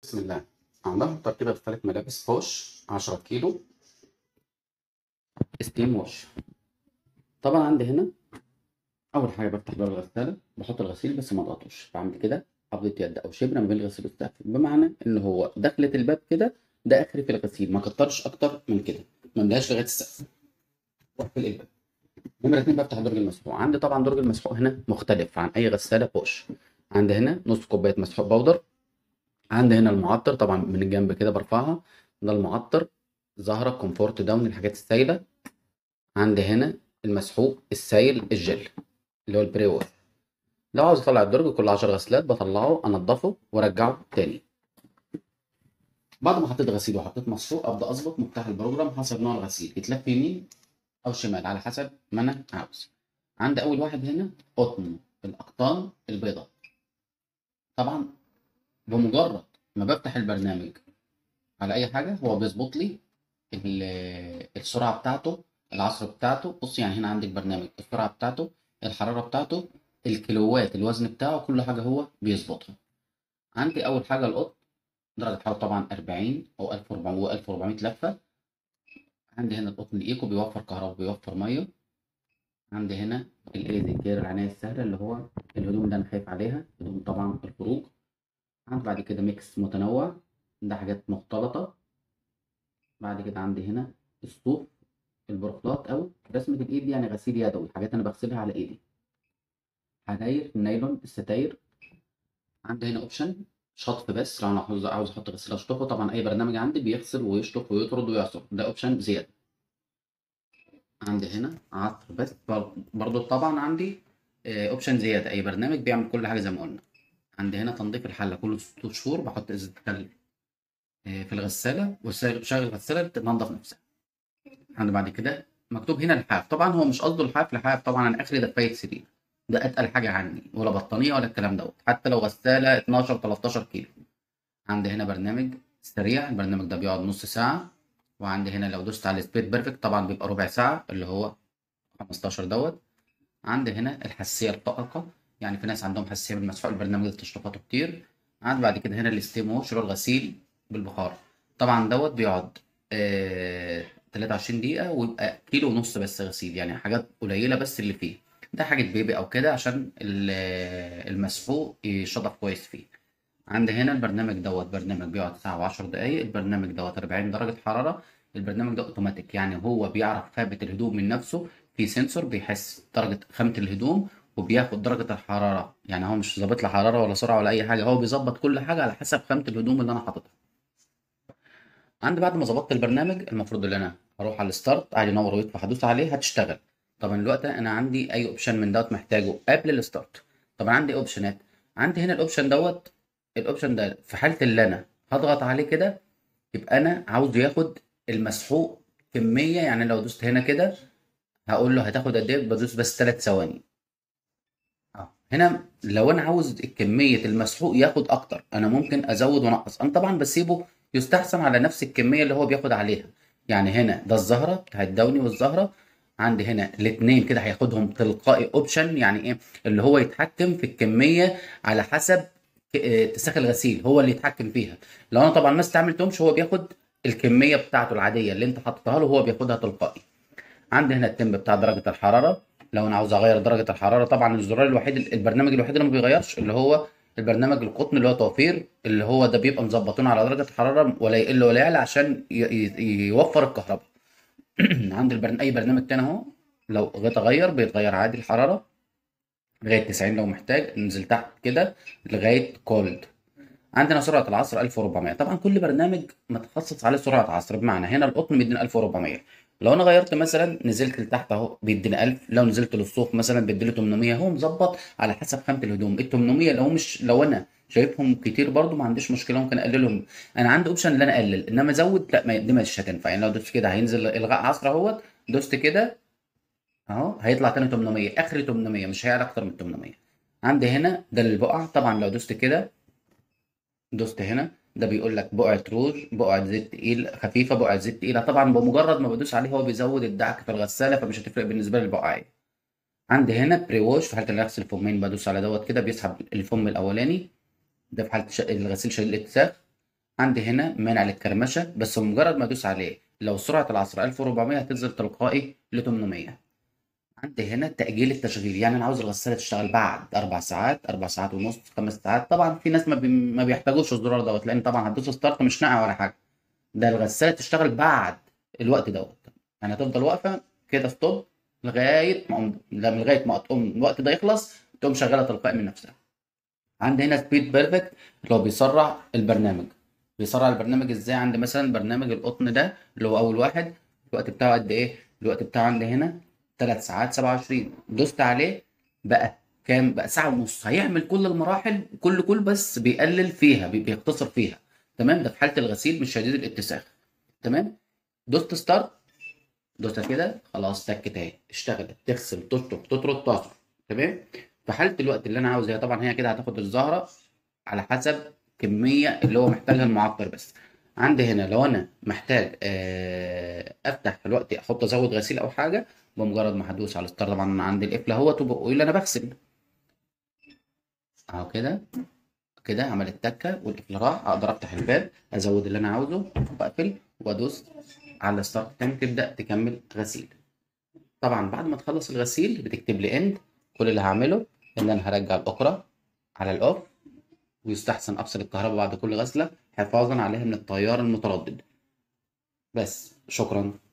بسم الله. هنحضر كده رسالة ملابس بوش 10 كيلو ستيم ووش. طبعا عندي هنا أول حاجة بفتح باب الغسالة، بحط الغسيل بس ما اضغطوش، بعمل كده قبضة يد أو شبر ما بين الغسيل والسقف، بمعنى إن هو دخلة الباب كده ده آخري في الغسيل، ما كترش أكتر من كده، ما املاش لغاية السقف واقفل الباب. نمرة 2 بفتح درج المسحوق. عندي طبعا درج المسحوق هنا مختلف عن أي غسالة بوش. عندي هنا نص كوباية مسحوق بودر، عندي هنا المعطر طبعا من الجنب كده برفعها، ده المعطر زهرة كومفورت داون الحاجات السايلة. عندي هنا المسحوق السايل الجل اللي هو البري ووش. لو عاوز اطلع الدرج كل 10 غسلات بطلعه انضفه وارجعه تاني. بعد ما حطيت غسيل وحطيت مسحوق ابدا اظبط مفتاح البروجرام حسب نوع الغسيل، يتلف يمين او شمال على حسب ما انا عاوز. عندي اول واحد هنا قطن الاقطان البيضاء. طبعا بمجرد ما بفتح البرنامج على اي حاجه هو بيظبط لي السرعه بتاعته، العصر بتاعته. بص يعني هنا عندك برنامج السرعه بتاعته، الحراره بتاعته، الكيلوات، الوزن بتاعه، كل حاجه هو بيظبطها. عندي اول حاجه القط، درجه حرارة طبعا 40 او 1400 و 1400 لفه. عندي هنا القطن الايكو بيوفر كهرباء بيوفر ميه. عندي هنا الايزي كير العنايه السهله اللي هو الهدوم اللي انا خايف عليها، هدوم طبعا الخروج. عندي بعد كده ميكس متنوع، ده حاجات مختلطه. بعد كده عندي هنا الصوف، البروفلات او رسمه الايد، يعني غسيل يدوي، حاجات انا بغسلها على ايدي. حراير النايلون، الستاير. عندي هنا اوبشن شطف، بس لو انا عاوز احط غسيل اشطفه، طبعا اي برنامج عندي بيغسل ويشطف ويطرد ويعصر، ده اوبشن زياده. عندي هنا عصر بس، برضو طبعا عندي اوبشن زياده، اي برنامج بيعمل كل حاجه زي ما قلنا. عندي هنا تنظيف الحله كل 6 شهور، بحط ازازه خل في الغساله وشغل الغساله تنظف نفسها. عندي بعد كده مكتوب هنا لحاف، طبعا هو مش قصده لحاف، طبعا انا اخري دفايه سرير، ده اتقل حاجه عني، ولا بطانيه ولا الكلام دوت، حتى لو غساله 12 13 كيلو. عندي هنا برنامج سريع، البرنامج ده بيقعد نص ساعه. وعندي هنا لو دوست على سبيد بيرفكت طبعا بيبقى ربع ساعه اللي هو 15 دوت. عندي هنا الحساسيه الطاقه، يعني في ناس عندهم حساسيه من مسحوق البرنامج ده تشطيباته كتير. عندي بعد كده هنا الستيم ووش اللي هو الغسيل بالبخار، طبعا دوت بيقعد 23 دقيقة ويبقى كيلو ونص بس غسيل، يعني حاجات قليلة بس اللي فيه، ده حاجة بيبي أو كده عشان المسحوق يشطف كويس فيه. عندي هنا البرنامج دوت برنامج بيقعد ساعة وعشر دقايق، البرنامج دوت 40 درجة حرارة. البرنامج ده اوتوماتيك، يعني هو بيعرف خامة الهدوم من نفسه، في سنسور بيحس درجة خامة الهدوم وبياخد درجة الحرارة، يعني هو مش ظابط لي حرارة ولا سرعة ولا أي حاجة، هو بيظبط كل حاجة على حسب خامة الهدوم اللي أنا حاططها. عندي بعد ما ظبطت البرنامج المفروض ان انا اروح على الستارت، عادي ينور ويطفى، هدوس عليه هتشتغل. طبعا دلوقتي انا عندي اي اوبشن من دوت محتاجه قبل الستارت. طبعا عندي اوبشنات، عندي هنا الاوبشن دوت، الاوبشن ده في حاله اللي انا هضغط عليه كده يبقى انا عاوز ياخد المسحوق كميه، يعني لو دوست هنا كده هقول له هتاخد قد ايه، بدوس بس 3 ثواني. هنا لو انا عاوز كميه المسحوق ياخد اكتر انا ممكن ازود وانقص، انا طبعا بسيبه يستحسن على نفس الكميه اللي هو بياخد عليها. يعني هنا ده الزهره بتاع الدوني والزهره، عندي هنا الاثنين كده هياخدهم تلقائي اوبشن، يعني ايه اللي هو يتحكم في الكميه على حسب اتساخ الغسيل، هو اللي يتحكم فيها. لو انا طبعا ما استعملتهمش هو بياخد الكميه بتاعته العاديه اللي انت حطيتها له، هو بياخدها تلقائي. عندي هنا التم بتاع درجة الحرارة، لو انا عاوز اغير درجة الحرارة طبعا الزرار الوحيد البرنامج الوحيد اللي ما بيغيرش اللي هو البرنامج القطن اللي هو توفير، اللي هو ده بيبقى مظبطينه على درجة الحرارة ولا يقل ولا يعلى عشان يوفر الكهرباء. عندي اي برنامج تاني اهو، لو جيت اغير بيتغير عادي الحرارة لغاية 90، لو محتاج ننزل تحت كده لغاية كولد. عندنا سرعة العصر 1400، طبعا كل برنامج متخصص عليه سرعة عصر، بمعنى هنا القطن بيدينا 1400، لو انا غيرت مثلا نزلت لتحت اهو بيدينا 1000، لو نزلت للصوف مثلا بيديله 800، هو مظبط على حسب خامة الهدوم. ال 800 لو مش، لو انا شايفهم كتير برضو ما عنديش مشكلة ممكن اقللهم، انا عندي اوبشن ان انا اقلل، انما ازود لا، ما دي مش هتنفع. يعني لو دوست كده هينزل الغاء عصر اهوت، دوست كده اهو هيطلع تاني 800، اخري 800 مش هيعلى اكتر من 800. عندي هنا ده للبقع، طبعا لو دوست كده دوست هنا ده بيقول لك بقعة روج، بقعة زيت تقيل خفيفة، بقعة زيت تقيلة، طبعا بمجرد ما بدوس عليه هو بيزود الدعك في الغسالة فمش هتفرق بالنسبة لي البقعية. عندي هنا بري ووش، في حالة اللي هغسل فمين بدوس على دوت كده بيسحب الفم الأولاني، ده في حالة الغسيل شديد الاتساخ. عندي هنا مانع للكرمشه، بس بمجرد ما ادوس عليه لو سرعه العصر 1400 هتنزل تلقائي ل 800. عندي هنا تأجيل التشغيل، يعني انا عاوز الغساله تشتغل بعد 4 ساعات، 4 ساعات ونص، 5 ساعات. طبعا في ناس ما بيحتاجوش الزرار دوت، لان طبعا هتدوس ستارت مش ناقع ولا حاجه. ده الغسالة تشتغل بعد الوقت دوت، يعني هتفضل واقفة كده ستوب لغاية ما لغاية ما تقوم الوقت ده يخلص، تقوم شغالة تلقائي من نفسها. عندي هنا سبيد بيرفكت اللي هو بيسرع البرنامج. بيسرع البرنامج ازاي؟ عندي مثلا برنامج القطن ده اللي هو اول واحد، الوقت بتاعه قد ايه؟ الوقت بتاعه عندي هنا 3 ساعات 27. دوست عليه بقى كام؟ بقى ساعة ونص. هيعمل كل المراحل كل بس بيقلل فيها، بيختصر فيها. تمام، ده في حالة الغسيل مش شديد الاتساخ. تمام. دوست ستارت، دوست كده خلاص، سكت اهي اشتغلت، تغسل تشطف تطرد تعصر. تمام. في حالة الوقت اللي انا عاوز، هي طبعا هي كده هتاخد الزهرة على حسب كمية اللي هو محتاجها المعطر بس. عندي هنا لو انا محتاج افتح الوقت احط ازود غسيل او حاجة، بمجرد ما هدوس على ستارت، طبعا عندي القفل اهوت اللي انا بغسل اهو كده. كده عملت تكة والقفل راح، اقدر افتح الباب ازود اللي انا عاوزه واقفل وادوس على ستارت تاني، تبدأ تكمل غسيل. طبعا بعد ما تخلص الغسيل بتكتب لي اند. كل اللي هعمله ان انا هرجع الاكرة على الاوف، ويستحسن افصل الكهرباء بعد كل غسلة حفاظا عليها من التيار المتردد. بس شكرا.